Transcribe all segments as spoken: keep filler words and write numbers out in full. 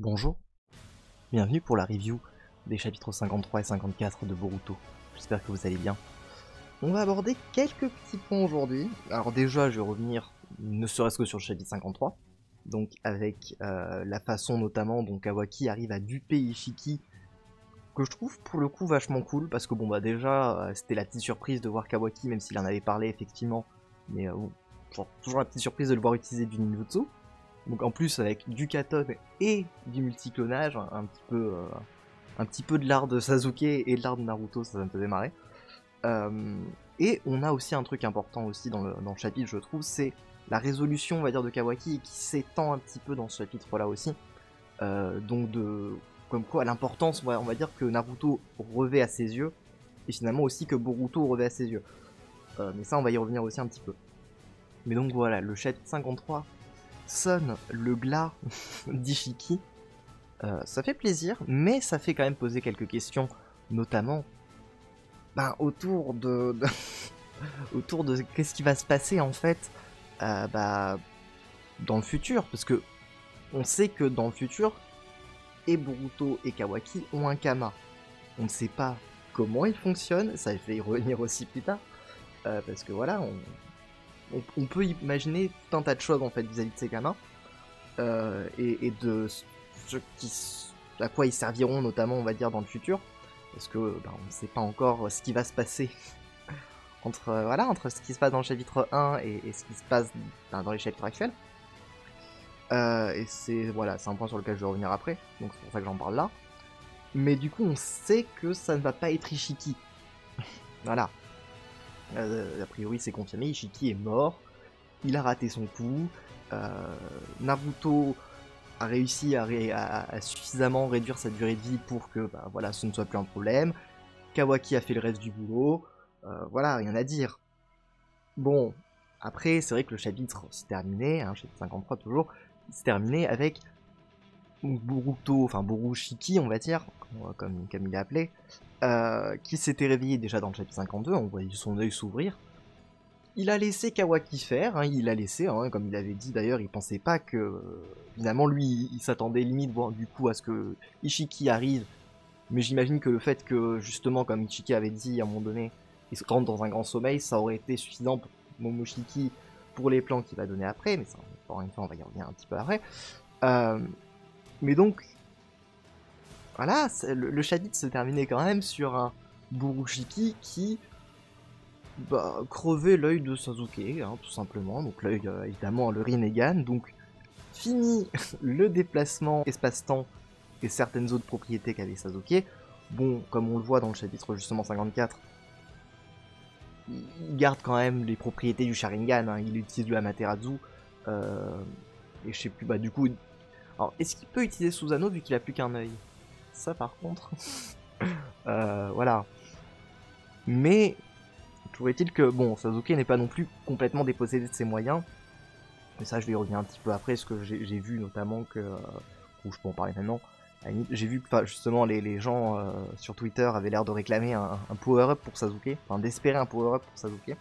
Bonjour, bienvenue pour la review des chapitres cinquante-trois et cinquante-quatre de Boruto. J'espère que vous allez bien. On va aborder quelques petits points aujourd'hui. Alors déjà, je vais revenir ne serait-ce que sur le chapitre cinquante-trois, donc avec euh, la façon notamment dont Kawaki arrive à duper Ishiki, que je trouve pour le coup vachement cool, parce que bon bah déjà, euh, c'était la petite surprise de voir Kawaki, même s'il en avait parlé effectivement, mais euh, bon, genre, toujours la petite surprise de le voir utiliser du ninjutsu. Donc en plus avec du katon et du multiclonage, un, un petit peu, euh, un petit peu de l'art de Sasuke et de l'art de Naruto, ça, ça me faisait marrer. Euh, et on a aussi un truc important aussi dans le, dans le chapitre, je trouve, c'est la résolution, on va dire, de Kawaki qui s'étend un petit peu dans ce chapitre-là aussi. Euh, donc de, comme quoi l'importance, on va dire que Naruto revêt à ses yeux, et finalement aussi que Boruto revêt à ses yeux. Euh, mais ça, on va y revenir aussi un petit peu. Mais donc voilà, le chapitre cinquante-trois sonne le glas d'Ishiki. Euh, ça fait plaisir, mais ça fait quand même poser quelques questions, notamment ben, autour de, de autour de qu'est-ce qui va se passer en fait euh, bah, dans le futur, parce que on sait que dans le futur, et Boruto et Kawaki ont un Kama. On ne sait pas comment il fonctionne, ça fait y revenir aussi plus tard, euh, parce que voilà, on, on, on peut imaginer tout un tas de choses en fait vis-à-vis de ces Kamas. Euh, et, et de ce qui, à quoi ils serviront notamment on va dire dans le futur, parce que ben, on ne sait pas encore ce qui va se passer entre, euh, voilà, entre ce qui se passe dans le chapitre un et, et ce qui se passe ben, dans les chapitres actuels. Euh, et c'est voilà, c'est un point sur lequel je vais revenir après, donc c'est pour ça que j'en parle là. Mais du coup on sait que ça ne va pas être Ishiki. Voilà. Euh, a priori c'est confirmé, Ishiki est mort, il a raté son coup, euh, Naruto a réussi à, ré à, à, suffisamment réduire sa durée de vie pour que bah, voilà, ce ne soit plus un problème. Kawaki a fait le reste du boulot. Euh, voilà, rien à dire. Bon, après, c'est vrai que le chapitre s'est terminé, hein, chapitre cinquante-trois toujours, s'est terminé avec Boruto, enfin Borushiki, on va dire, comme, comme il est appelé, euh, qui s'était réveillé déjà dans le chapitre cinquante-deux, on voyait son œil s'ouvrir. Il a laissé Kawaki faire, hein, il l'a laissé, hein, comme il avait dit d'ailleurs, il pensait pas que, euh, finalement lui, il s'attendait limite bon, du coup à ce que Ishiki arrive, mais j'imagine que le fait que, justement, comme Ishiki avait dit à un moment donné, il se rentre dans un grand sommeil, ça aurait été suffisant pour Momoshiki pour les plans qu'il va donner après, mais ça, encore une fois, on va y revenir un petit peu après. Euh, mais donc, voilà, le, le chapitre se terminait quand même sur un Borushiki qui bah, crever l'œil de Sasuke, hein, tout simplement, donc l'œil, euh, évidemment, le Rinnegan, donc fini le déplacement espace-temps et certaines autres propriétés qu'avait Sasuke. Bon, comme on le voit dans le chapitre justement cinquante-quatre, il garde quand même les propriétés du Sharingan, hein, il utilise le Amaterasu, euh, et je sais plus, bah du coup, alors est-ce qu'il peut utiliser Susanoo vu qu'il a plus qu'un œil? Ça par contre, euh, voilà. Mais toujours est-il que, bon, Sasuke n'est pas non plus complètement dépossédé de ses moyens. Mais ça, je vais y revenir un petit peu après, parce que j'ai vu notamment que... Euh, ou je peux en parler maintenant. J'ai vu que, justement, les, les gens euh, sur Twitter avaient l'air de réclamer un, un power-up pour Sasuke. Enfin, d'espérer un power-up pour Sasuke.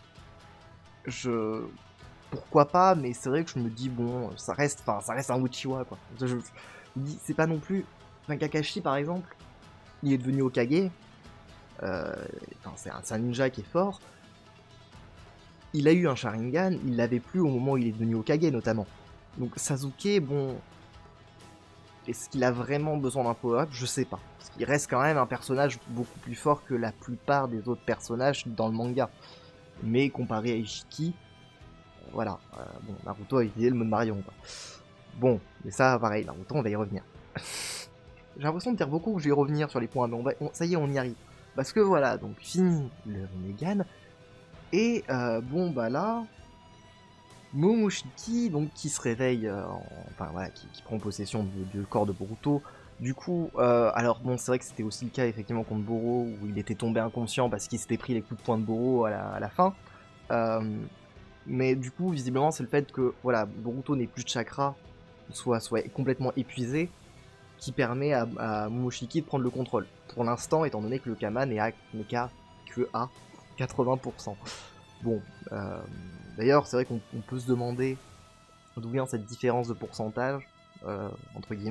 Je... Pourquoi pas, mais c'est vrai que je me dis, bon, ça reste, enfin, ça reste un Uchiwa, quoi. Je, je, je me dis, c'est pas non plus... Enfin, Kakashi, par exemple, il est devenu Hokage. Euh, c'est un, un ninja qui est fort. Il a eu un Sharingan, il l'avait plus au moment où il est devenu Hokage notamment. Donc Sasuke, bon... Est-ce qu'il a vraiment besoin d'un power-up? Je sais pas. Parce qu'il reste quand même un personnage beaucoup plus fort que la plupart des autres personnages dans le manga. Mais comparé à Ishiki, euh, voilà. Euh, bon, Naruto a utilisé le mode Marion, quoi. Bon, mais ça, pareil, Naruto, on va y revenir. J'ai l'impression de dire beaucoup que je vais y revenir sur les points, mais on va, on, ça y est, on y arrive. Parce que voilà, donc fini le Rinnegan. Et euh, bon, bah là, Momoshiki, donc qui se réveille, euh, en, enfin voilà, qui, qui prend possession du, du corps de Boruto. Du coup, euh, alors bon, c'est vrai que c'était aussi le cas effectivement contre Boro, où il était tombé inconscient parce qu'il s'était pris les coups de poing de Boro à la, à la fin. Euh, mais du coup, visiblement, c'est le fait que voilà, Boruto n'ait plus de chakra, soit, soit complètement épuisé, qui permet à, à Momoshiki de prendre le contrôle. Pour l'instant, étant donné que le Kama n'est qu'à que à quatre-vingts pour cent. Bon, euh, d'ailleurs, c'est vrai qu'on peut se demander d'où vient cette différence de pourcentage, euh, entre guillemets.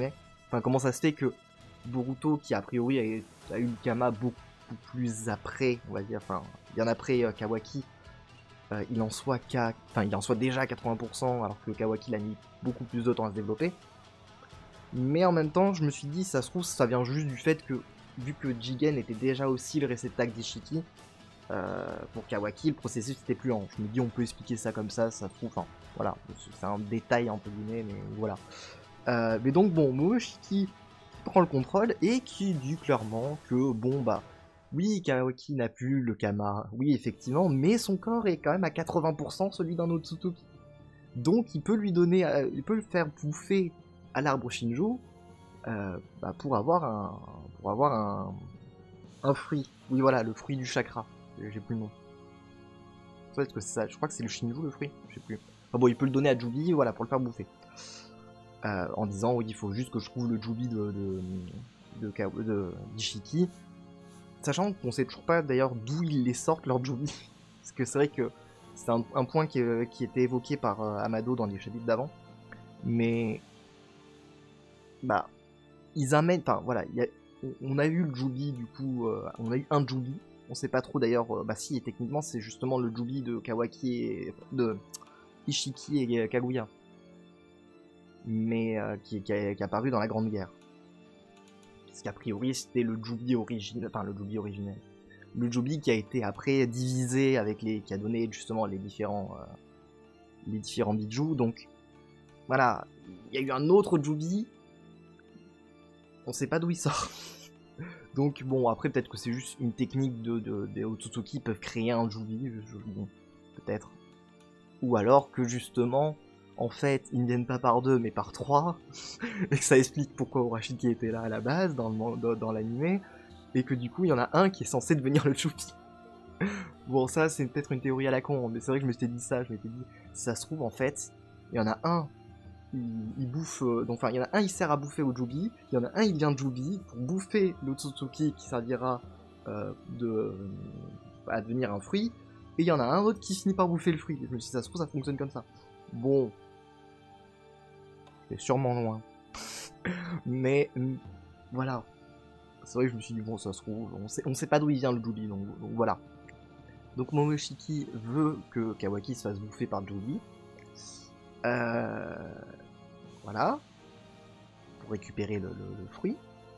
Enfin, comment ça se fait que Boruto, qui a priori a, a eu le Kama beaucoup plus après, on va dire, enfin, bien après euh, Kawaki, euh, il en soit qu'à, enfin, il en soit déjà à quatre-vingts pour cent, alors que Kawaki l'a mis beaucoup plus de temps à se développer. Mais en même temps, je me suis dit, ça se trouve, ça vient juste du fait que, vu que Jigen était déjà aussi le réceptacle d'Ishiki, euh, pour Kawaki, le processus était plus lent. Je me dis, on peut expliquer ça comme ça, ça se trouve, enfin, voilà, c'est un détail entre guillemets, mais voilà. Euh, mais donc, bon, Momoshiki prend le contrôle et qui dit clairement que, bon, bah, oui, Kawaki n'a plus le Kama, oui, effectivement, mais son corps est quand même à quatre-vingts pour cent celui d'un Otsutsuki. Donc, il peut lui donner, euh, il peut le faire bouffer à l'arbre Shinjo euh, bah, pour avoir un, pour avoir un, un fruit. Oui, voilà, le fruit du chakra. J'ai plus le nom. Est-ce que c'est ça? Je crois que c'est le Shinju le fruit. Je sais plus. Enfin bon, il peut le donner à Jubi, voilà, pour le faire bouffer. Euh, en disant, oui, il faut juste que je trouve le Jubi de, de, de, de, de d'Ishiki. Sachant qu'on sait toujours pas d'ailleurs d'où ils les sortent, leurs Jubi. Parce que c'est vrai que c'est un, un point qui, qui était évoqué par euh, Amado dans les chapitres d'avant. Mais. Bah. Ils amènent. Enfin, voilà. Y a, on a eu le Jubi, du coup. Euh, on a eu un Jubi. On sait pas trop d'ailleurs. Euh, bah, si, et techniquement, c'est justement le Jubi de Kawaki et. de Ishiki et Kaguya. Mais euh, qui, qui, a, qui est apparu dans la Grande Guerre. Parce qu'a priori, c'était le Jubi originel. Enfin, le Jubi originel. Le Jubi qui a été après divisé avec les. Qui a donné justement les différents. Euh, les différents bijou. Donc. Voilà. Il y a eu un autre Jubi. On sait pas d'où il sort. Donc bon, après peut-être que c'est juste une technique de, de, des Otsutsuki qui peuvent créer un Jubi, bon, peut-être. Ou alors que justement, en fait, ils ne viennent pas par deux mais par trois, et que ça explique pourquoi Urashiki était là à la base, dans, dans, dans l'anime, et que du coup il y en a un qui est censé devenir le Jubi. Bon, ça c'est peut-être une théorie à la con, mais c'est vrai que je me suis dit ça, je m'étais dit, si ça se trouve en fait, il y en a un Il, il bouffe, euh, donc enfin il y en a un il sert à bouffer au Jubi, il y en a un il vient de Jubi pour bouffer l'Otsutsuki qui servira euh, de, euh, à devenir un fruit, et il y en a un autre qui finit par bouffer le fruit. Je me suis dit ça se trouve ça fonctionne comme ça. Bon, c'est sûrement loin, mais voilà. C'est vrai que je me suis dit bon ça se trouve, on sait, on sait pas d'où il vient le Jubi, donc, donc voilà. Donc Momoshiki veut que Kawaki se fasse bouffer par Jubi. Euh... Voilà. Pour récupérer le, le, le fruit.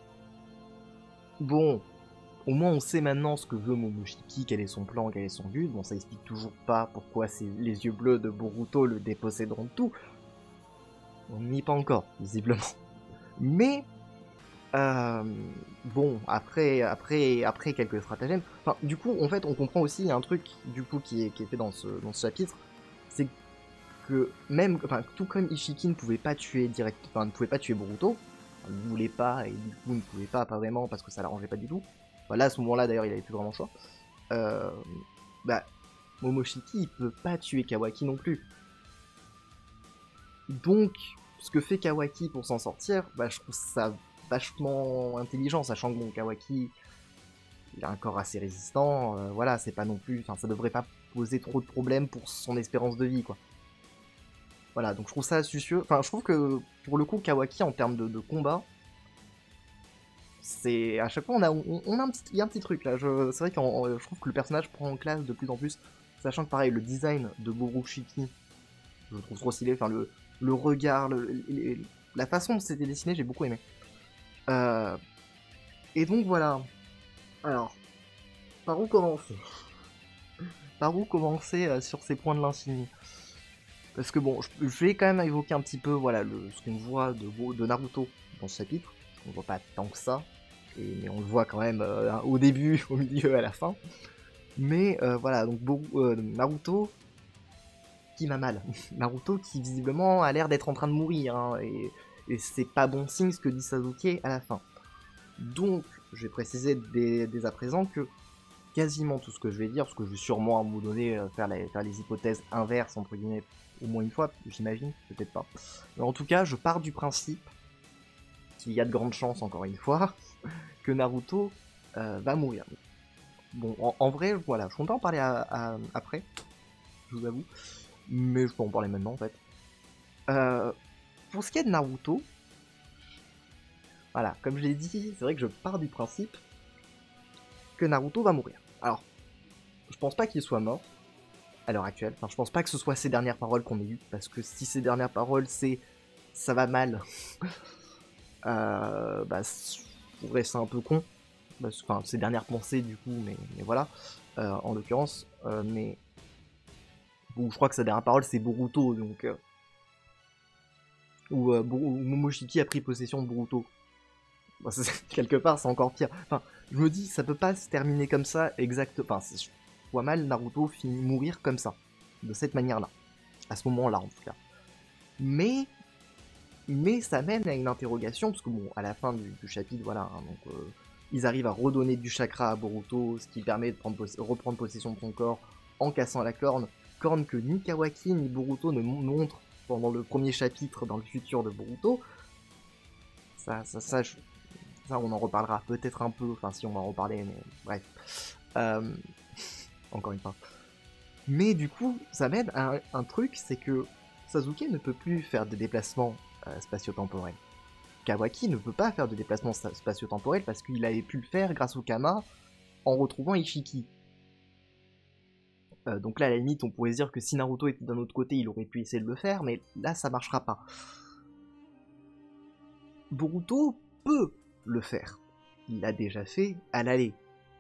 Bon, au moins on sait maintenant ce que veut Momoshiki, quel est son plan, quel est son but. Bon, ça explique toujours pas pourquoi c'est les yeux bleus de Boruto le déposséderont de tout. On n'y est pas encore, visiblement. Mais, euh, bon, après, après, après quelques stratagèmes, enfin, du coup, en fait, on comprend aussi un truc, du coup, qui est, qui est fait dans ce, dans ce chapitre, c'est que même, enfin, tout comme Ishiki ne pouvait pas tuer direct, enfin, ne pouvait pas tuer Boruto, il ne voulait pas, et du coup ne pouvait pas, pas vraiment, parce que ça l'arrangeait pas du tout. Enfin, là, à ce moment-là, d'ailleurs, il avait plus vraiment le choix. Euh, bah, Momoshiki, il peut pas tuer Kawaki non plus. Donc, ce que fait Kawaki pour s'en sortir, bah, je trouve ça vachement intelligent, sachant que bon, Kawaki, il a un corps assez résistant, euh, voilà, c'est pas non plus, enfin, ça devrait pas poser trop de problèmes pour son espérance de vie, quoi. Voilà, donc je trouve ça astucieux. Enfin, je trouve que pour le coup, Kawaki en termes de, de combat, c'est à chaque fois on a, on, on a un petit, il y a un petit truc là. Je, c'est vrai que je trouve que le personnage prend en classe de plus en plus, sachant que pareil, le design de Borushiki, je le trouve trop stylé. Enfin, le, le regard, le, le, la façon dont c'était dessiné, j'ai beaucoup aimé. Euh, et donc voilà. Alors, par où commencer Par où commencer euh, sur ces points de l'infini? Parce que bon, je vais quand même évoquer un petit peu voilà, le, ce qu'on voit de, de Naruto dans ce chapitre. On voit pas tant que ça, et, mais on le voit quand même euh, au début, au milieu, à la fin. Mais euh, voilà, donc euh, Naruto qui va mal. Naruto qui visiblement a l'air d'être en train de mourir, hein, et, et c'est pas bon signe ce que dit Sasuke à la fin. Donc, je vais préciser dès, dès à présent que quasiment tout ce que je vais dire, parce que je vais sûrement à un moment donné faire, la, faire les hypothèses inverses, entre guillemets, au moins une fois, j'imagine, peut-être pas. Mais en tout cas, je pars du principe qu'il y a de grandes chances, encore une fois, que Naruto euh, va mourir. Bon, en, en vrai, voilà, je compte en parler à, à, après, je vous avoue, mais je peux en parler maintenant, en fait. Euh, pour ce qui est de Naruto, Voilà, comme je l'ai dit, c'est vrai que je pars du principe que Naruto va mourir. Alors, je pense pas qu'il soit mort à l'heure actuelle. Enfin, je pense pas que ce soit ses dernières paroles qu'on ait eues, parce que si ses dernières paroles c'est ça va mal, euh, bah, je trouverais ça un peu con. Enfin, ses dernières pensées du coup, mais, mais voilà, euh, en l'occurrence, euh, mais bon, je crois que sa dernière parole c'est Boruto, donc euh, où, euh, où Momoshiki a pris possession de Boruto. Bon, quelque part, c'est encore pire. Enfin, je me dis, ça peut pas se terminer comme ça, exactement. Enfin, je vois mal Naruto finir mourir comme ça, de cette manière-là, à ce moment-là en tout cas. Mais, mais ça mène à une interrogation, parce que bon, à la fin du, du chapitre, voilà, hein, donc euh, ils arrivent à redonner du chakra à Boruto, ce qui permet de prendre poss reprendre possession de son corps en cassant la corne, corne que ni Kawaki ni Boruto ne montrent pendant le premier chapitre dans le futur de Boruto. Ça, ça, ça, je... ça on en reparlera peut-être un peu, enfin si on va en reparler, mais bref. Euh... Encore une fois. Mais du coup, ça mène à un, un truc, c'est que Sasuke ne peut plus faire de déplacements euh, spatio-temporels. Kawaki ne peut pas faire de déplacements spatio-temporels parce qu'il avait pu le faire grâce au Kama en retrouvant Ishiki. Euh, donc là, à la limite, on pourrait se dire que si Naruto était d'un autre côté, il aurait pu essayer de le faire, mais là, ça marchera pas. Boruto peut le faire. Il l'a déjà fait à l'aller.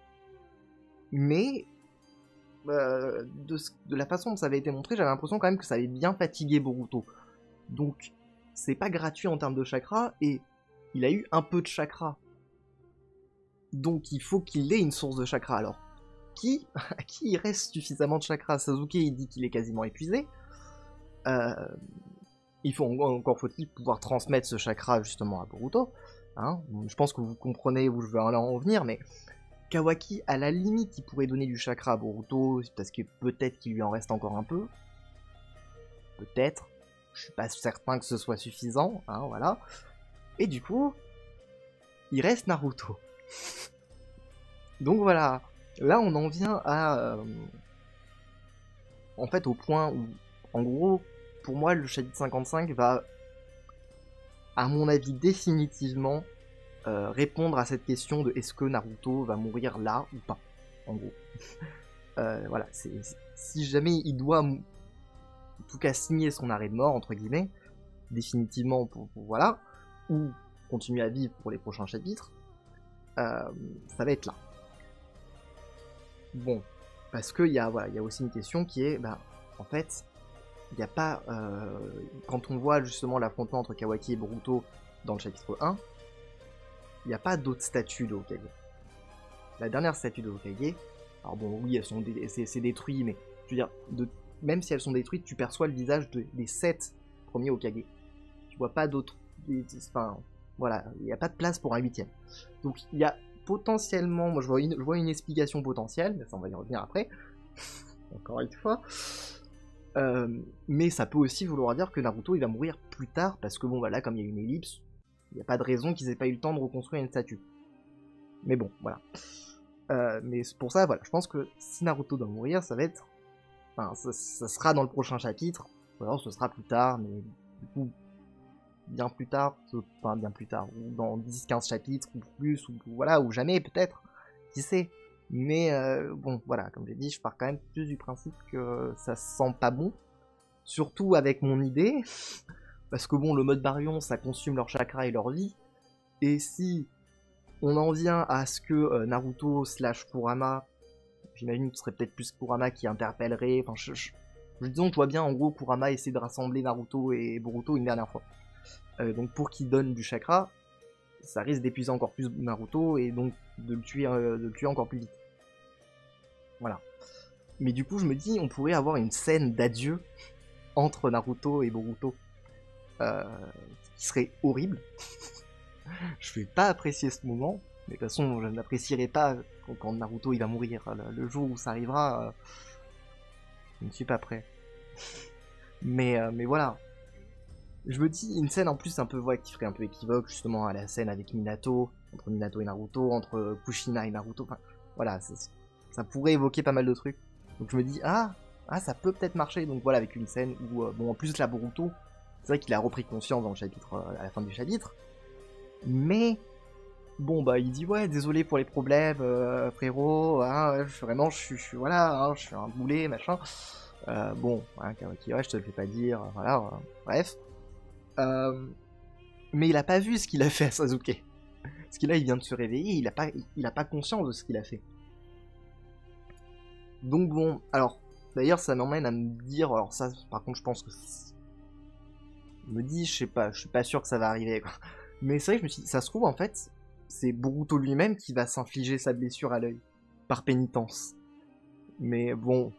Mais euh, de, de la façon dont ça avait été montré, j'avais l'impression quand même que ça avait bien fatigué Boruto. Donc, c'est pas gratuit en termes de chakra, et il a eu un peu de chakra. Donc il faut qu'il ait une source de chakra. Alors, qui, à qui il reste suffisamment de chakra? Sasuke, il dit qu'il est quasiment épuisé. Euh, il faut encore faut-il pouvoir transmettre ce chakra justement à Boruto. Hein, je pense que vous comprenez où je veux en venir, mais Kawaki, à la limite, il pourrait donner du chakra à Boruto, parce que peut-être qu'il lui en reste encore un peu. Peut-être. Je suis pas certain que ce soit suffisant, hein, voilà. Et du coup, il reste Naruto. Donc voilà, là on en vient à... Euh, en fait au point où, en gros, pour moi le chapitre cinquante-cinq va, à mon avis définitivement, euh, répondre à cette question de est-ce que Naruto va mourir là ou pas, en gros. euh, voilà, c'est, si jamais il doit, en tout cas signer son arrêt de mort, entre guillemets, définitivement pour, pour voilà, ou continuer à vivre pour les prochains chapitres, euh, ça va être là. Bon, parce qu'il y, voilà, y a aussi une question qui est, bah, en fait, il n'y a pas... Euh, quand on voit justement l'affrontement entre Kawaki et Boruto dans le chapitre un, il n'y a pas d'autres statues de Hokage. La dernière statue de Hokage, alors bon, oui, elles sont c'est détruit, mais je veux dire, de, même si elles sont détruites, tu perçois le visage de, des sept premiers Hokage. Tu vois pas d'autres... Enfin, voilà, il n'y a pas de place pour un huitième. Donc il y a potentiellement, moi je vois, une, je vois une explication potentielle, mais ça on va y revenir après, encore une fois, euh, mais ça peut aussi vouloir dire que Naruto il va mourir plus tard, parce que bon voilà, comme il y a une ellipse, il n'y a pas de raison qu'ils aient pas eu le temps de reconstruire une statue. Mais bon, voilà. Euh, mais pour ça, voilà, je pense que si Naruto doit mourir, ça va être... Enfin, ça, ça sera dans le prochain chapitre, ou alors ce sera plus tard, mais du coup, bien plus tard, enfin bien plus tard, ou dans dix quinze chapitres, ou plus, ou voilà, ou jamais peut-être, qui sait. Mais euh, bon, voilà, comme j'ai dit, je pars quand même plus du principe que ça sent pas bon, surtout avec mon idée, parce que bon, le mode Baryon, ça consume leur chakra et leur vie, et si on en vient à ce que euh, Naruto slash Kurama, j'imagine que ce serait peut-être plus Kurama qui interpellerait, enfin, je, je, je, disons, je vois bien en gros Kurama essayer de rassembler Naruto et Boruto une dernière fois. Euh, donc pour qu'il donne du chakra, ça risque d'épuiser encore plus Naruto et donc de le tuer, euh, de le tuer encore plus vite. Voilà. Mais du coup, je me dis, on pourrait avoir une scène d'adieu entre Naruto et Boruto, euh, qui serait horrible. Je vais pas apprécier ce moment, mais de toute façon, je n'apprécierai pas quand, quand Naruto il va mourir. Le, le jour où ça arrivera, euh, je ne suis pas prêt. mais, euh, mais voilà. Je me dis, une scène en plus un peu, ouais, qui ferait un peu équivoque justement à la scène avec Minato, entre Minato et Naruto, entre Kushina et Naruto, enfin, voilà, ça, ça pourrait évoquer pas mal de trucs. Donc je me dis, ah, ah ça peut peut-être marcher, donc voilà, avec une scène où, euh, bon, en plus là, Boruto, c'est vrai qu'il a repris conscience dans le chapitre, euh, à la fin du chapitre, Mais bon bah il dit ouais désolé pour les problèmes euh, frérot, hein, je, vraiment je suis, je suis voilà, hein, je suis un boulet machin. Euh, bon, hein, Kawaki, ouais je te le fais pas dire, voilà, euh, bref. Euh, mais il a pas vu ce qu'il a fait à Sasuke. Parce que là il vient de se réveiller, il a pas, il a pas conscience de ce qu'il a fait. Donc bon, alors, d'ailleurs ça m'emmène à me dire, alors ça par contre je pense que... Je me dis, je sais pas, je suis pas sûr que ça va arriver quoi. Mais c'est vrai que je me suis dit, ça se trouve en fait, c'est Boruto lui-même qui va s'infliger sa blessure à l'œil, par pénitence. Mais bon...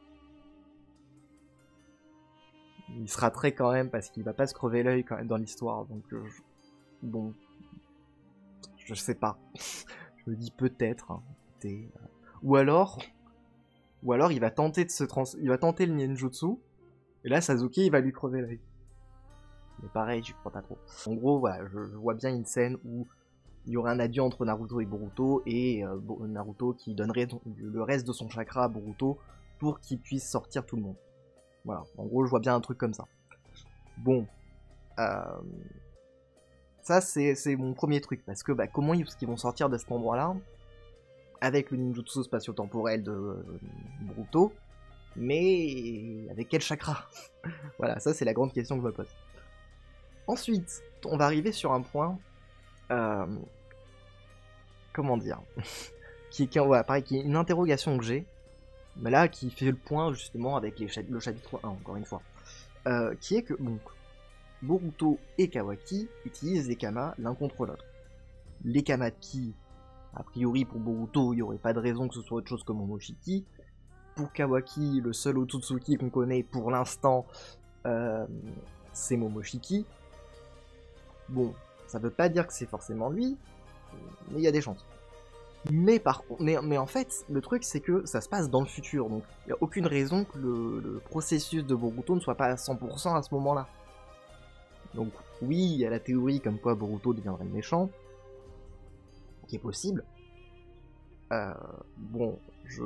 Il se raterait quand même parce qu'il va pas se crever l'œil quand même dans l'histoire, donc euh, je... bon... Je sais pas. Je me dis peut-être, hein, euh... ou alors... Ou alors il va tenter de se trans... il va tenter le ninjutsu, et là Sasuke il va lui crever l'œil. Mais pareil, j'y crois pas trop. En gros, voilà, je, je vois bien une scène où il y aurait un adieu entre Naruto et Boruto, et euh, Naruto qui donnerait le reste de son chakra à Boruto pour qu'il puisse sortir tout le monde. Voilà, en gros, je vois bien un truc comme ça. Bon, euh... ça c'est mon premier truc, parce que bah, comment est-ce qu'ils vont sortir de cet endroit-là avec le ninjutsu spatio-temporel de euh, Boruto, mais avec quel chakra? Voilà, ça c'est la grande question que je me pose. Ensuite, on va arriver sur un point, euh, comment dire, qui, qui, ouais, pareil, qui est une interrogation que j'ai, mais là qui fait le point justement avec les chap le chapitre un, encore une fois, euh, qui est que donc Boruto et Kawaki utilisent les kamas l'un contre l'autre. Les kamas qui, a priori pour Boruto, il n'y aurait pas de raison que ce soit autre chose que Momoshiki. Pour Kawaki, le seul Otsutsuki qu'on connaît pour l'instant, euh, c'est Momoshiki. Bon, ça veut pas dire que c'est forcément lui, mais il y a des chances. Mais par contre, mais, mais en fait, le truc c'est que ça se passe dans le futur, donc il n'y a aucune raison que le, le processus de Boruto ne soit pas à cent pour cent à ce moment-là. Donc oui, il y a la théorie comme quoi Boruto deviendrait le méchant, qui est possible. Euh, bon, je...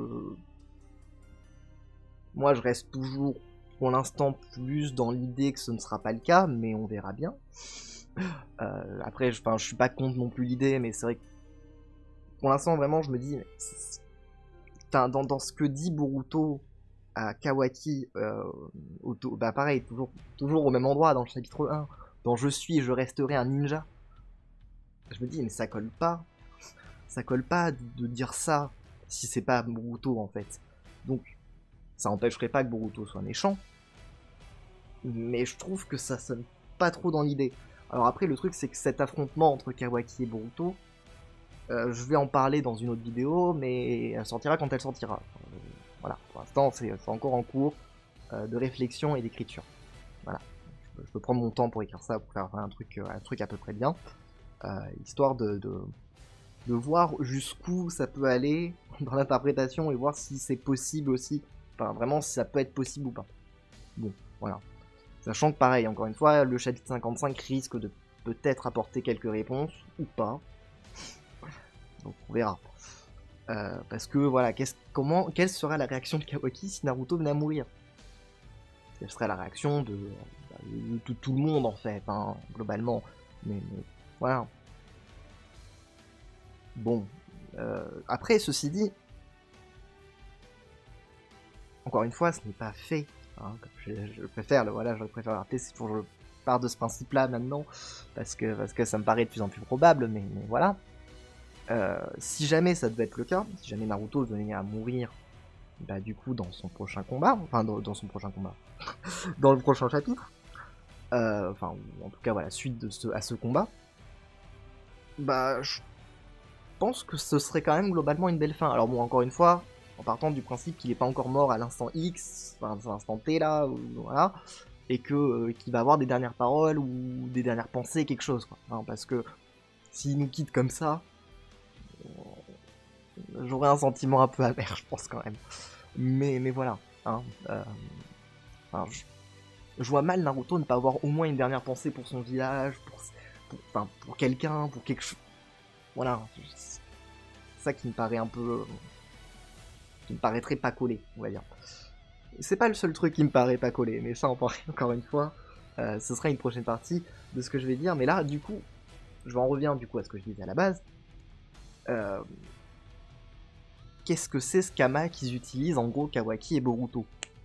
Moi je reste toujours, pour l'instant, plus dans l'idée que ce ne sera pas le cas, mais on verra bien. Euh, après, je, je suis pas contre non plus l'idée, mais c'est vrai que pour l'instant, vraiment, je me dis, dans, dans ce que dit Boruto à Kawaki, euh, auto, bah pareil, toujours, toujours au même endroit, dans le chapitre un, dans Je suis, je resterai un ninja. Je me dis, mais ça colle pas. Ça colle pas de, de dire ça si c'est pas Boruto, en fait. Donc, ça empêcherait pas que Boruto soit méchant. Mais je trouve que ça sonne pas trop dans l'idée. Alors après, le truc, c'est que cet affrontement entre Kawaki et Boruto, euh, je vais en parler dans une autre vidéo, mais elle sortira quand elle sortira. Euh, voilà, pour l'instant, c'est encore en cours euh, de réflexion et d'écriture. Voilà, je, je peux prendre mon temps pour écrire ça, pour faire un truc, un truc à peu près bien, euh, histoire de, de, de voir jusqu'où ça peut aller dans l'interprétation et voir si c'est possible aussi, enfin vraiment si ça peut être possible ou pas. Bon, voilà. Sachant que pareil, encore une fois, le chapitre cinquante-cinq risque de peut-être apporter quelques réponses, ou pas. Donc on verra. Euh, parce que voilà, comment, quelle sera la réaction de Kawaki si Naruto venait à mourir? Quelle serait la réaction de, de, de tout le monde en fait, hein, globalement. Mais, mais voilà. Bon. Euh, après, ceci dit, encore une fois, ce n'est pas fait. Hein, je, je préfère le voilà, je préfère l'arrêter, c'est toujours je pars de ce principe-là maintenant, parce que parce que ça me paraît de plus en plus probable, mais, mais voilà. Euh, si jamais ça devait être le cas, si jamais Naruto venait à mourir, bah du coup dans son prochain combat, enfin dans, dans son prochain combat, dans le prochain chapitre, euh, enfin en tout cas voilà, suite de ce, à ce combat, bah je pense que ce serait quand même globalement une belle fin. Alors bon, encore une fois, en partant du principe qu'il n'est pas encore mort à l'instant X, enfin à l'instant T là, ou, voilà, et que euh, qu'il va avoir des dernières paroles ou des dernières pensées, quelque chose quoi. Hein, parce que s'il nous quitte comme ça, j'aurais un sentiment un peu amer, je pense quand même. Mais, mais voilà. Hein, euh, enfin, je, je vois mal Naruto ne pas avoir au moins une dernière pensée pour son village, pour, pour, enfin, pour quelqu'un, pour quelque chose. Voilà. C'est ça qui me paraît un peu... qui me paraîtrait pas collé, on va dire. C'est pas le seul truc qui me paraît pas collé, mais ça, on parlait encore une fois. Euh, ce sera une prochaine partie de ce que je vais dire. Mais là, du coup, je en reviens du coup à ce que je disais à la base. Euh, Qu'est-ce que c'est ce Kama qu'ils utilisent en gros Kawaki et Boruto?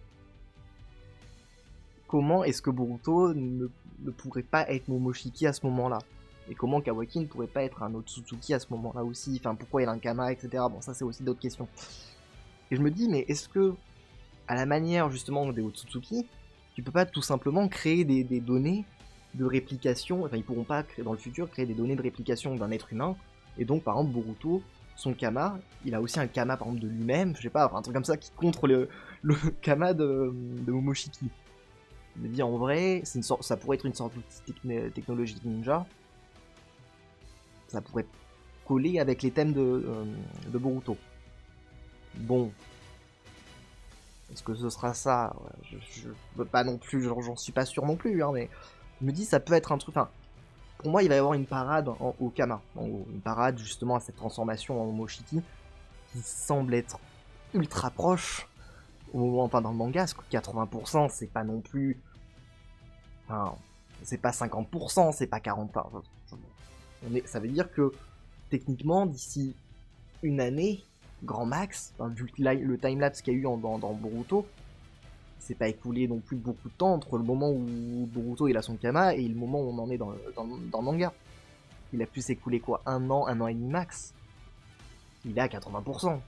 Comment est-ce que Boruto ne, ne pourrait pas être Momoshiki à ce moment-là? Et comment Kawaki ne pourrait pas être un Otsutsuki à ce moment-là aussi? Enfin, pourquoi il a un Kama, et cetera. Bon, ça c'est aussi d'autres questions. Et je me dis, mais est-ce que, à la manière justement des Otsutsuki, tu peux pas tout simplement créer des, des données de réplication, enfin ils pourront pas créer, dans le futur créer des données de réplication d'un être humain, et donc par exemple Boruto, son Kama, il a aussi un Kama par exemple de lui-même, je sais pas, enfin, un truc comme ça qui contre le, le Kama de, de Momoshiki. Je me dis en vrai, c'est une sorte, ça pourrait être une sorte de technologie ninja, ça pourrait coller avec les thèmes de, euh, de Boruto. Bon, est-ce que ce sera ça? Je, je veux pas non plus, j'en suis pas sûr non plus, hein, mais je me dis ça peut être un truc. Enfin, pour moi, il va y avoir une parade en, au Kama, en gros, une parade justement à cette transformation en Momoshiki qui semble être ultra proche au moment, enfin dans le manga, parce que quatre-vingts pour cent c'est pas non plus, enfin, c'est pas cinquante pour cent, c'est pas quarante pour cent. On est, ça veut dire que techniquement d'ici une année, grand max, enfin, vu le timelapse qu'il y a eu en, dans, dans Boruto, c'est pas écoulé non plus beaucoup de temps entre le moment où Boruto il a son Kama et le moment où on en est dans, dans, dans le manga. Il a pu s'écouler quoi, un an, un an et demi max. Il est à quatre-vingts pour cent.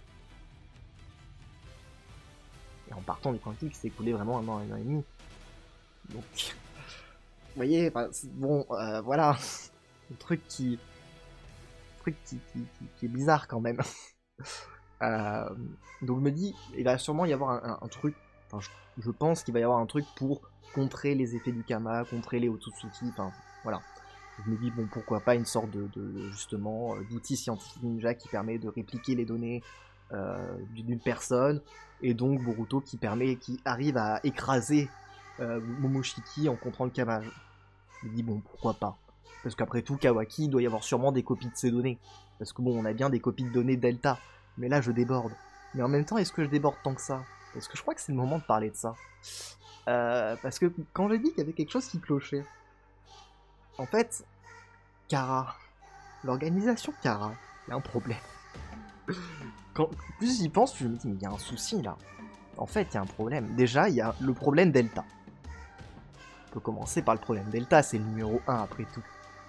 Et en partant du principe qu'il s'est écoulé vraiment un an, un an et demi. Donc, vous voyez, bon, euh, voilà, le truc qui, le truc qui, qui, qui, qui est bizarre quand même. euh, donc je me dis, il va sûrement y avoir un, un, un truc. Enfin, je, je pense qu'il va y avoir un truc pour contrer les effets du Kama, contrer les Otsutsuki, enfin, voilà. Je me dis, bon, pourquoi pas une sorte de, de justement, d'outil scientifique ninja qui permet de répliquer les données euh, d'une personne, et donc Boruto qui permet, qui arrive à écraser euh, Momoshiki en contrant le Kama. Je me dis, bon, pourquoi pas. Parce qu'après tout, Kawaki, il doit y avoir sûrement des copies de ces données. Parce que bon, on a bien des copies de données Delta, mais là, je déborde. Mais en même temps, est-ce que je déborde tant que ça? Parce que je crois que c'est le moment de parler de ça. Euh, parce que quand j'ai dit qu'il y avait quelque chose qui clochait, en fait, Kara, l'organisation Kara, il y a un problème. Quand plus j'y pense, je me dis, mais il y a un souci là. En fait, il y a un problème. Déjà, il y a le problème Delta. On peut commencer par le problème Delta, c'est le numéro un après tout.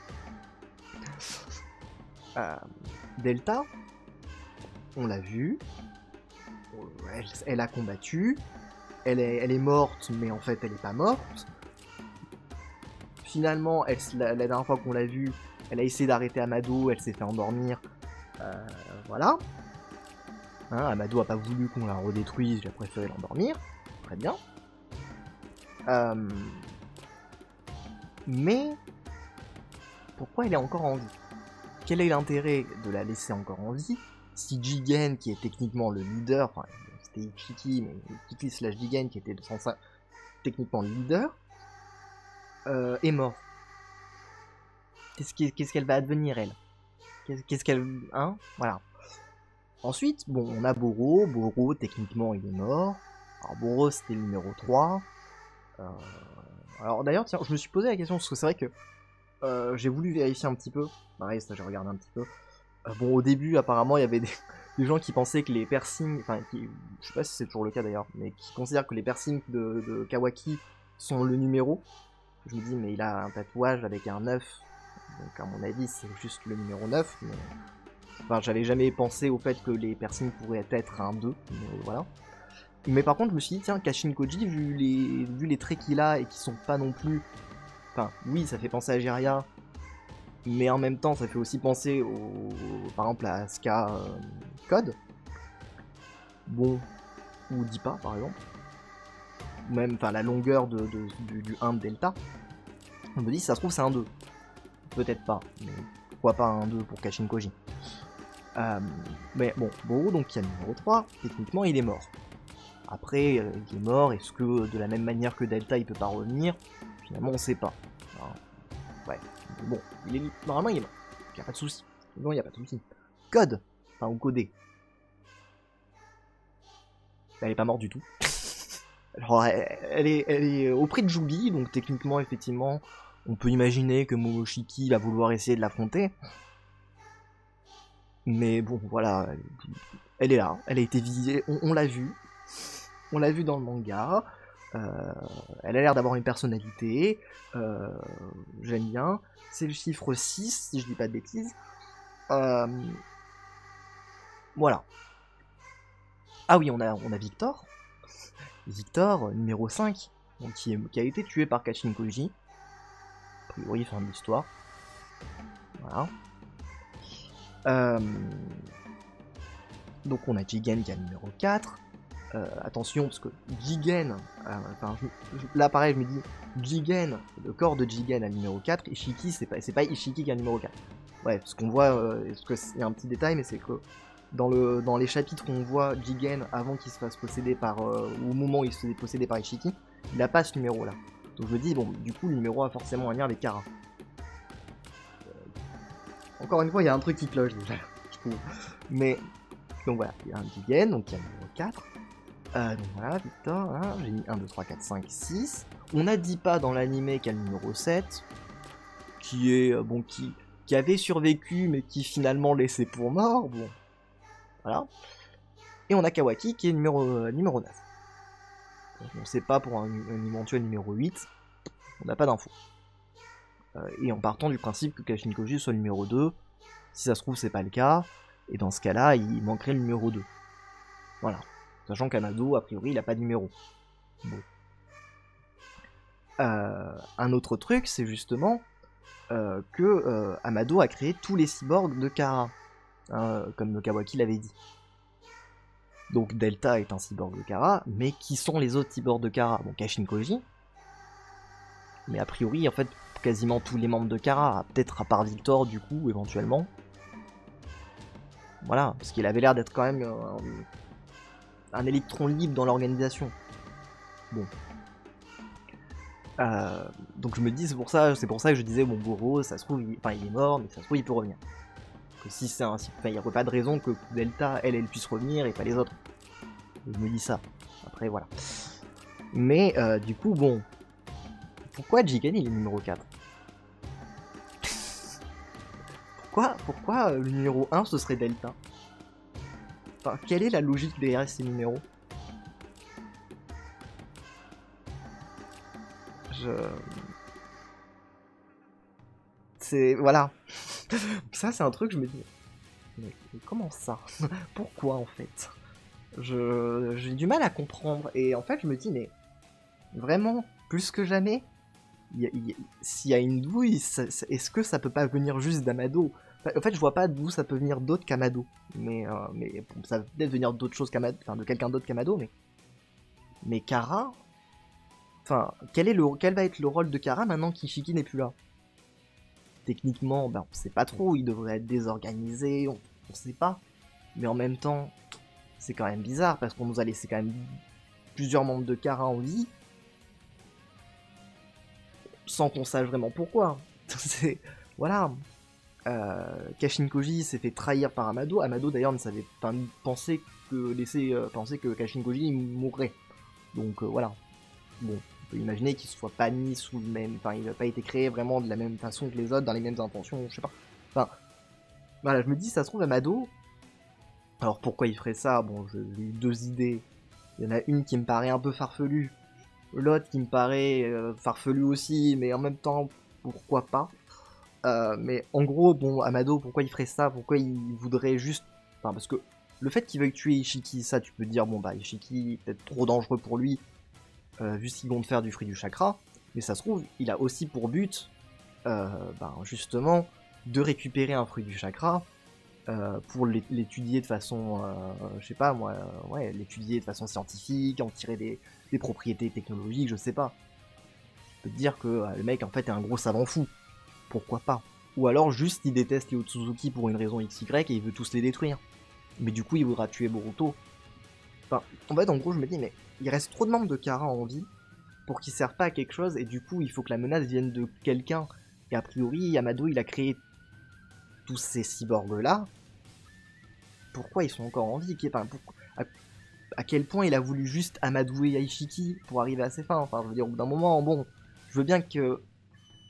Euh, Delta, on l'a vu, elle, elle a combattu, elle est, elle est morte, mais en fait elle est pas morte. Finalement, elle, la, la dernière fois qu'on l'a vue, elle a essayé d'arrêter Amado, elle s'est fait endormir. Euh, voilà. Hein, Amado a pas voulu qu'on la redétruise, il a préféré l'endormir. Très bien. Euh, mais pourquoi elle est encore en vie? Quel est l'intérêt de la laisser encore en vie si Jigen, qui est techniquement le leader, enfin c'était Ichiki, mais Ichiki slash Jigen qui était sans ça, techniquement le leader, euh, est mort? Qu'est-ce qu'elle qu'est-ce qu'elle va advenir, elle? Qu'est-ce qu'elle... Hein? Voilà. Ensuite, bon, on a Boro. Boro, techniquement, il est mort. Alors, Boro, c'était le numéro trois. Euh... Alors, d'ailleurs, tiens, je me suis posé la question, parce que c'est vrai que euh, j'ai voulu vérifier un petit peu. Pareil, ça, j'ai regardé un petit peu. Euh, bon, au début, apparemment, il y avait des, des gens qui pensaient que les piercings... Enfin, qui, je sais pas si c'est toujours le cas, d'ailleurs, mais qui considèrent que les piercings de, de Kawaki sont le numéro. Je me dis, mais il a un tatouage avec un neuf. Donc, à mon avis, c'est juste le numéro neuf, mais... Enfin, j'avais jamais pensé au fait que les piercings pourraient être un deux, mais voilà. Mais par contre, je me suis dit, tiens, Kashin Koji, vu les, vu les traits qu'il a et qui sont pas non plus... Enfin, oui, ça fait penser à Jiraiya, mais en même temps, ça fait aussi penser au... Par exemple, à Ska euh, Code. Bon, ou Dipa, par exemple. Ou même, enfin, la longueur de, de, du, du un de Delta. On me dit, si ça se trouve, c'est un deux. Peut-être pas, mais pourquoi pas un deux pour Kashin Koji. Euh, mais bon, Boro, donc il y a le numéro trois, techniquement il est mort. Après, euh, il est mort, est-ce que de la même manière que Delta il peut pas revenir? Finalement on sait pas. Alors, ouais, bon, il est, normalement il est mort, il n'y a pas de souci. Non, il n'y a pas de souci. Code, enfin ou Codé. Elle est pas morte du tout. Alors elle, elle, est, elle est au prix de Jubi, donc techniquement effectivement On peut imaginer que Momoshiki va vouloir essayer de l'affronter. Mais bon, voilà, elle est là, elle a été visée, on, on l'a vu. On l'a vu dans le manga. Euh, elle a l'air d'avoir une personnalité. Euh, J'aime bien. C'est le chiffre six, si je dis pas de bêtises. Euh, voilà. Ah oui, on a, on a Victor. Victor, numéro cinq, donc qui, est, qui a été tué par Kashin Koji. A priori, fin de l'histoire. Voilà. Euh, donc on a Jigen qui a numéro quatre. Euh, attention, parce que Jigen, euh, enfin, je, je, là pareil, je me dis, Jigen, le corps de Jigen a numéro quatre, Ishiki, c'est pas, pas Ishiki qui a numéro quatre. Ouais, parce qu'on voit, euh, parce que c'est un petit détail, mais c'est que dans, le, dans les chapitres où on voit Jigen avant qu'il se fasse posséder par, euh, ou au moment où il se fait posséder par Ishiki, il a pas ce numéro là. Donc je me dis, bon, du coup, le numéro a forcément un lien avec Kara. Euh, encore une fois, il y a un truc qui cloche déjà, je trouve. Mais, donc voilà, il y a un Jigen, donc il y a le numéro quatre. Euh, donc voilà, Victor, hein, j'ai mis un, deux, trois, quatre, cinq, six. On a dit pas dans l'animé qu'il y a le numéro sept, qui est, euh, bon, qui, qui avait survécu, mais qui finalement laissé pour mort, bon, voilà. Et on a Kawaki qui est numéro, euh, numéro neuf. Donc, on sait pas pour un, un éventuel numéro huit, on n'a pas d'infos. Euh, et en partant du principe que Kashin Koji soit le numéro deux, si ça se trouve c'est pas le cas, et dans ce cas-là, il manquerait le numéro deux. Voilà. Sachant qu'Amado, a priori, il n'a pas de numéro. Bon. Euh, un autre truc, c'est justement euh, que euh, Amado a créé tous les cyborgs de Kara, hein, comme Kawaki l'avait dit. Donc Delta est un cyborg de Kara, mais qui sont les autres cyborgs de Kara? Bon, Kashin Koji, mais a priori, en fait, quasiment tous les membres de Kara, peut-être à part Victor, du coup, éventuellement. Voilà, parce qu'il avait l'air d'être quand même euh, un électron libre dans l'organisation. Bon. Euh, donc je me dis, c'est pour ça, c'est pour ça que je disais, bon, Goro, ça se trouve, il, enfin, il est mort, mais ça se trouve, il peut revenir. Que si c'est un, enfin, il n'y aurait pas de raison que Delta, elle, elle puisse revenir et pas les autres. Je me dis ça. Après, voilà. Mais euh, du coup, bon, pourquoi Jigen il est numéro quatre? Pourquoi, pourquoi euh, le numéro un ce serait Delta? Enfin, quelle est la logique derrière ces numéros? Je... C'est... Voilà. Ça, c'est un truc, je me dis... Mais, mais comment ça? Pourquoi, en fait? Je... J'ai du mal à comprendre. Et en fait, je me dis, mais... Vraiment, plus que jamais, s'il y a une douille, est-ce que ça peut pas venir juste d'Amado? En fait, je vois pas d'où ça peut venir d'autre qu'Amado. Mais, euh, mais bon, ça peut peut-être venir d'autre chose qu'Amado, enfin de quelqu'un d'autre qu'Amado, mais... Mais Kara... Enfin, quel, est le, quel va être le rôle de Kara maintenant qu'Ishiki n'est plus là? Techniquement, ben, on sait pas trop, il devrait être désorganisé, on, on sait pas. Mais en même temps, c'est quand même bizarre, parce qu'on nous a laissé quand même plusieurs membres de Kara en vie, sans qu'on sache vraiment pourquoi. C'est... Voilà. Euh, Kashin Koji s'est fait trahir par Amado. Amado d'ailleurs ne savait pas penser que laisser euh, penser que Kashin Koji mourrait. Donc euh, voilà. Bon, on peut imaginer qu'il ne soit pas mis sous le même, enfin il n'a pas été créé vraiment de la même façon que les autres, dans les mêmes intentions, je sais pas. Enfin, voilà, je me dis, ça se trouve Amado. Alors pourquoi il ferait ça? Bon, j'ai eu deux idées. Il y en a une qui me paraît un peu farfelue, l'autre qui me paraît euh, farfelue aussi, mais en même temps, pourquoi pas? Euh, mais en gros, bon, Amado, pourquoi il ferait ça? Pourquoi il voudrait juste... Enfin, parce que le fait qu'il veuille tuer Ishiki, ça, tu peux te dire, bon, bah, Ishiki est peut-être trop dangereux pour lui, euh, vu ce qu'ils vont faire du fruit du chakra, mais ça se trouve, il a aussi pour but, euh, bah, justement, de récupérer un fruit du chakra, euh, pour l'étudier de façon, euh, je sais pas, moi, euh, ouais, l'étudier de façon scientifique, en tirer des, des propriétés technologiques, je sais pas. Je peux te dire que euh, le mec, en fait, est un gros savant fou. Pourquoi pas? Ou alors juste il déteste les Otsutsuki pour une raison X Y et il veut tous les détruire. Mais du coup il voudra tuer Boruto. Enfin, en fait en gros je me dis mais il reste trop de membres de Kara en vie pour qu'ils servent pas à quelque chose et du coup il faut que la menace vienne de quelqu'un. Et a priori Yamado il a créé tous ces cyborgs là. Pourquoi ils sont encore en vie? Enfin, pourquoi... à... à quel point il a voulu juste amadouer Ishiki pour arriver à ses fins? Enfin je veux dire au bout d'un moment bon, je veux bien que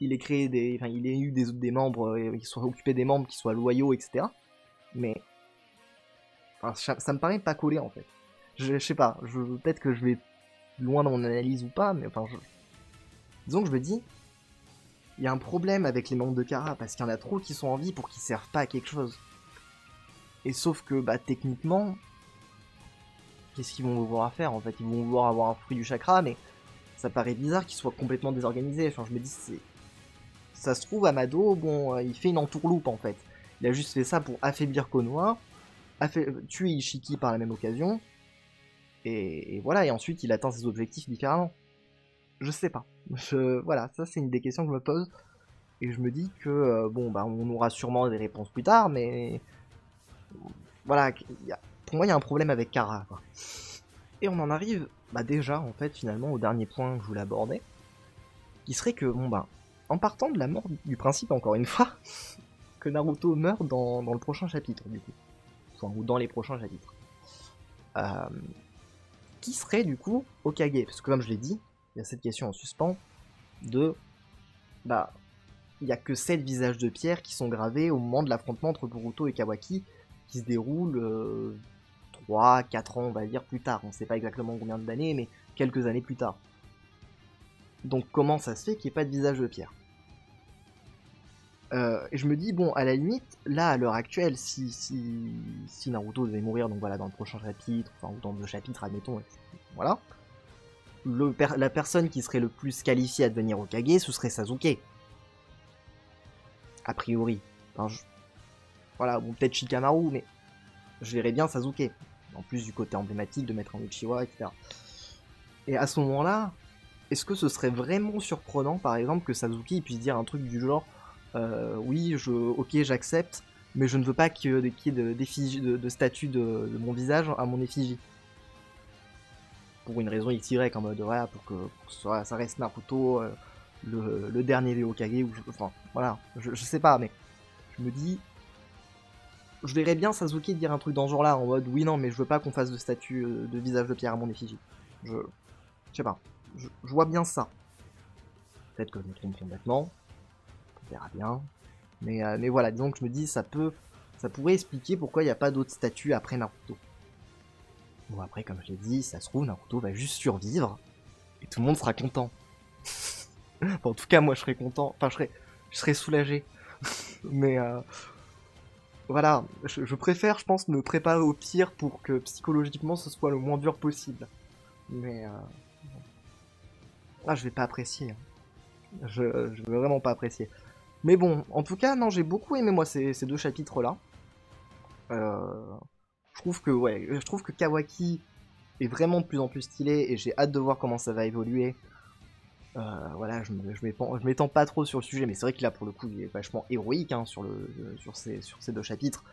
il ait créé des, enfin, il ait eu des, des membres, euh, qui soient occupés des membres qui soient loyaux, et cetera. Mais enfin, ça, ça me paraît pas collé en fait. Je, je sais pas, je, peut-être que je vais loin dans mon analyse ou pas, mais enfin, je... disons que je me dis, il y a un problème avec les membres de Kara parce qu'il y en a trop qui sont en vie pour qu'ils servent pas à quelque chose. Et sauf que, bah, techniquement, qu'est-ce qu'ils vont vouloir faire en fait? Ils vont vouloir avoir un fruit du chakra, mais ça paraît bizarre qu'ils soient complètement désorganisés. Enfin, je me dis, c'est. Ça se trouve, Amado, bon, euh, il fait une entourloupe en fait. Il a juste fait ça pour affaiblir Konoha, affa... tuer Ishiki par la même occasion, et... et voilà, et ensuite il atteint ses objectifs différemment. Je sais pas. Je... Voilà, ça c'est une des questions que je me pose, et je me dis que, euh, bon, bah, on aura sûrement des réponses plus tard, mais. Voilà, y a... pour moi il y a un problème avec Kara, quoi. Et on en arrive, bah, déjà, en fait, finalement, au dernier point que je voulais aborder, qui serait que, bon, bah, en partant de la mort du principe, encore une fois, que Naruto meurt dans, dans le prochain chapitre, du coup. Enfin, ou dans les prochains chapitres. Euh, qui serait, du coup, Hokage? Parce que, comme je l'ai dit, il y a cette question en suspens de... Bah, il n'y a que sept visages de pierre qui sont gravés au moment de l'affrontement entre Boruto et Kawaki, qui se déroule euh, trois quatre ans, on va dire, plus tard. On ne sait pas exactement combien d'années, mais quelques années plus tard. Donc comment ça se fait qu'il n'y ait pas de visage de pierre? euh, Et je me dis, bon, à la limite, là, à l'heure actuelle, si, si, si Naruto devait mourir, donc voilà, dans le prochain chapitre, enfin, ou dans deux chapitres, admettons, voilà, le per la personne qui serait le plus qualifiée à devenir Hokage, ce serait Sasuke. A priori. Enfin, je... Voilà, bon, peut-être Shikamaru, mais je verrais bien Sasuke. En plus du côté emblématique de mettre un Uchiwa, et cetera. Et à ce moment-là, est-ce que ce serait vraiment surprenant, par exemple, que Sasuke puisse dire un truc du genre euh, oui, je, ok, j'accepte, mais je ne veux pas qu'il y ait de, de, de statue de, de mon visage à mon effigie. Pour une raison X Y, en mode, voilà, pour que, pour que ça, ça reste Naruto, euh, le, le dernier des Hokage, ou je, enfin, voilà, je, je sais pas, mais je me dis, je verrais bien Sasuke dire un truc dans ce genre-là, en mode, oui, non, mais je veux pas qu'on fasse de statue de visage de pierre à mon effigie. Je, je sais pas, je, je vois bien ça. Peut-être que je me trompe complètement, on verra bien. Mais, euh, mais voilà, disons que je me dis, ça peut, ça pourrait expliquer pourquoi il n'y a pas d'autres statues après Naruto. Bon, après, comme je l'ai dit, ça se trouve, Naruto va juste survivre, et tout le monde sera content. Bon, en tout cas, moi, je serais content, enfin, je serais, je serais soulagé. Mais, euh, voilà, je, je préfère, je pense, me préparer au pire pour que, psychologiquement, ce soit le moins dur possible. Mais, euh, là, je vais pas apprécier. Je, je vais vraiment pas apprécier. Mais bon, en tout cas, non, j'ai beaucoup aimé, moi, ces, ces deux chapitres-là. Euh... Je trouve que ouais, je trouve que Kawaki est vraiment de plus en plus stylé et j'ai hâte de voir comment ça va évoluer. Euh, voilà, je m'étends pas trop sur le sujet, mais c'est vrai qu'il a pour le coup il est vachement héroïque hein, sur, le, sur, ces, sur ces deux chapitres.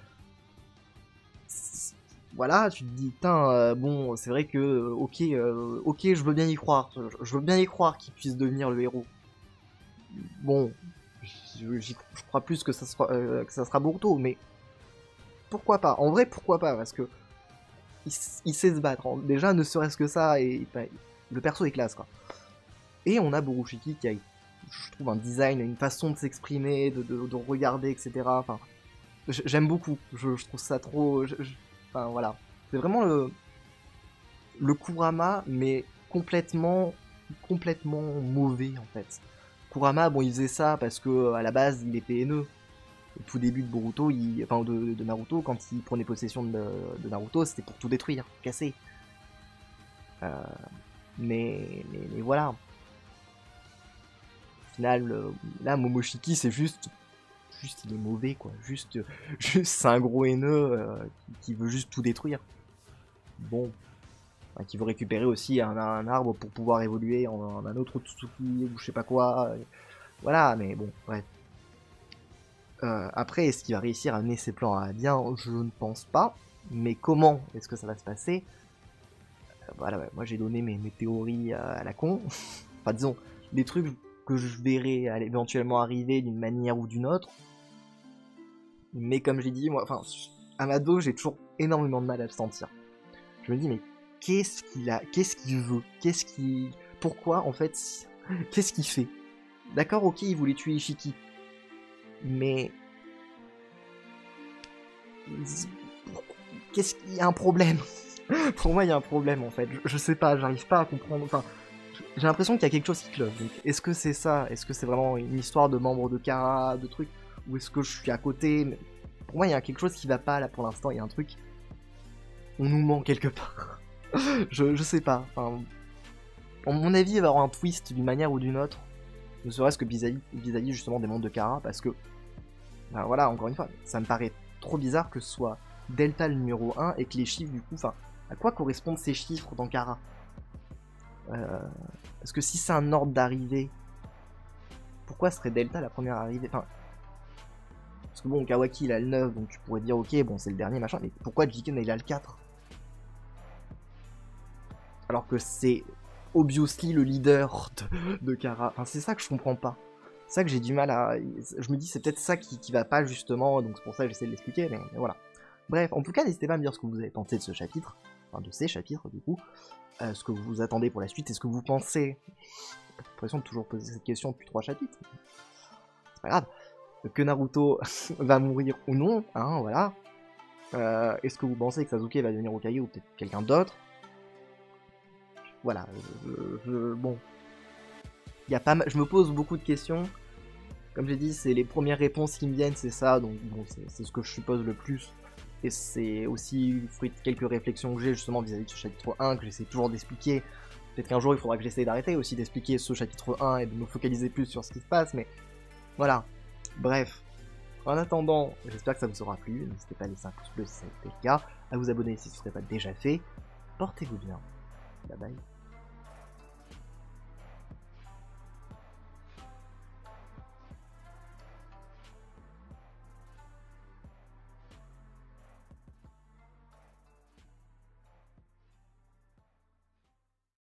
Voilà, tu te dis, putain, euh, bon, c'est vrai que, ok, euh, ok, je veux bien y croire, je, je veux bien y croire qu'il puisse devenir le héros. Bon, je, je crois plus que ça sera, euh, que ça sera Boruto, mais pourquoi pas? En vrai, pourquoi pas? Parce que il, il sait se battre. Déjà, ne serait-ce que ça, et bah, le perso est classe, quoi. Et on a Borushiki qui a, je trouve, un design, une façon de s'exprimer, de, de, de regarder, et cetera. Enfin, j'aime beaucoup. Je, je trouve ça trop... Je, je, enfin, voilà. C'est vraiment le... Le Kurama, mais complètement... complètement mauvais, en fait. Kurama, bon, il faisait ça parce que à la base, il était haineux. Au tout début de Boruto, il, enfin de, de Naruto, quand il prenait possession de, de Naruto, c'était pour tout détruire, casser. Euh, mais, mais, mais voilà. Au final, euh, là, Momoshiki, c'est juste, juste, il est mauvais, quoi. Juste, juste, c'est un gros haineux euh, qui, qui veut juste tout détruire. Bon, enfin, qui veut récupérer aussi un, un arbre pour pouvoir évoluer en, en un autre Tsutsuki ou je sais pas quoi. Voilà, mais bon, bref. Euh, après, est-ce qu'il va réussir à mener ses plans à bien? Je ne pense pas. Mais comment est-ce que ça va se passer? euh, Voilà, ouais, moi j'ai donné mes, mes théories à, à la con. Enfin, disons, des trucs que je verrai éventuellement arriver d'une manière ou d'une autre. Mais comme j'ai dit, moi, enfin, Amado, j'ai toujours énormément de mal à le sentir. Je me dis, mais qu'est-ce qu'il a? Qu'est-ce qu'il veut? Qu'est-ce qu'il... Pourquoi, en fait, qu'est-ce qu'il fait? D'accord, ok, il voulait tuer Ishiki. Mais... Qu'est-ce qu'il y a un problème? Pour moi, il y a un problème, en fait. Je, je sais pas, j'arrive pas à comprendre... Enfin, j'ai l'impression qu'il y a quelque chose qui cloche. Donc, est-ce que c'est ça? Est-ce que c'est vraiment une histoire de membres de Kara, de trucs? Ou est-ce que je suis à côté? Mais pour moi, il y a quelque chose qui va pas, là, pour l'instant. Il y a un truc... On nous ment quelque part. je, je sais pas. Enfin... À mon avis, il va y avoir un twist d'une manière ou d'une autre. Ne serait-ce que vis-à-vis vis-à-vis justement des membres de Kara, parce que... Ben voilà, encore une fois, ça me paraît trop bizarre que ce soit Delta le numéro un et que les chiffres, du coup... Enfin, à quoi correspondent ces chiffres dans Kara? euh... Parce que si c'est un ordre d'arrivée, pourquoi serait Delta la première arrivée? Enfin... Parce que bon, Kawaki il a le neuf, donc tu pourrais dire ok, bon c'est le dernier machin, mais pourquoi Jiken il a le quatre? Alors que c'est obviously le leader de, de Kara. Enfin, c'est ça que je comprends pas. C'est ça que j'ai du mal à... Je me dis, c'est peut-être ça qui, qui va pas, justement, donc c'est pour ça que j'essaie de l'expliquer, mais, mais voilà. Bref, en tout cas, n'hésitez pas à me dire ce que vous avez pensé de ce chapitre, enfin de ces chapitres, du coup, euh, ce que vous attendez pour la suite, et ce que vous pensez... J'ai l'impression de toujours poser cette question depuis trois chapitres. C'est pas grave. Que Naruto va mourir ou non, hein, voilà. Euh, Est-ce que vous pensez que Sasuke va devenir Hokage ou peut-être quelqu'un d'autre? Voilà, je, je, bon, y a pas mal, je me pose beaucoup de questions. Comme j'ai dit, c'est les premières réponses qui me viennent, c'est ça, donc bon, c'est ce que je suppose le plus. Et c'est aussi le fruit de quelques réflexions que j'ai justement vis-à-vis de ce chapitre un, que j'essaie toujours d'expliquer. Peut-être qu'un jour il faudra que j'essaie d'arrêter aussi d'expliquer ce chapitre un et de me focaliser plus sur ce qui se passe, mais voilà. Bref. En attendant, j'espère que ça vous aura plu. N'hésitez pas à laisser un pouce bleu si ça a été le cas, à vous abonner si ce ne serait pas déjà fait. Portez-vous bien. Bye bye.